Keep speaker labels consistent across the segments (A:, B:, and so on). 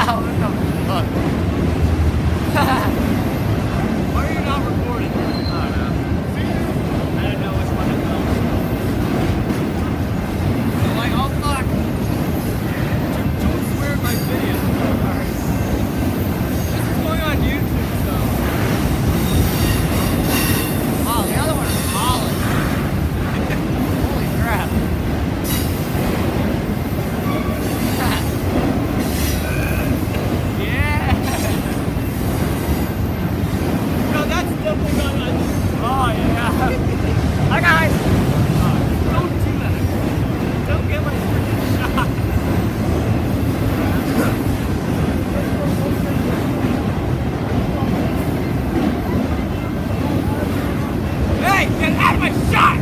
A: Why are you not recording? I don't know. I don't know which one to film. So like, oh fuck! Don't swear in my video. Alright. This is going on YouTube, so. Wow, the other one is polished. Holy crap. Oh yeah. Hi guys. Don't do that. Don't get my freaking shot. Hey, get out of my shot!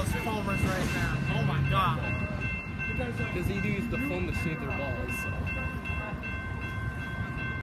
A: Because he used the phone to save their balls. So.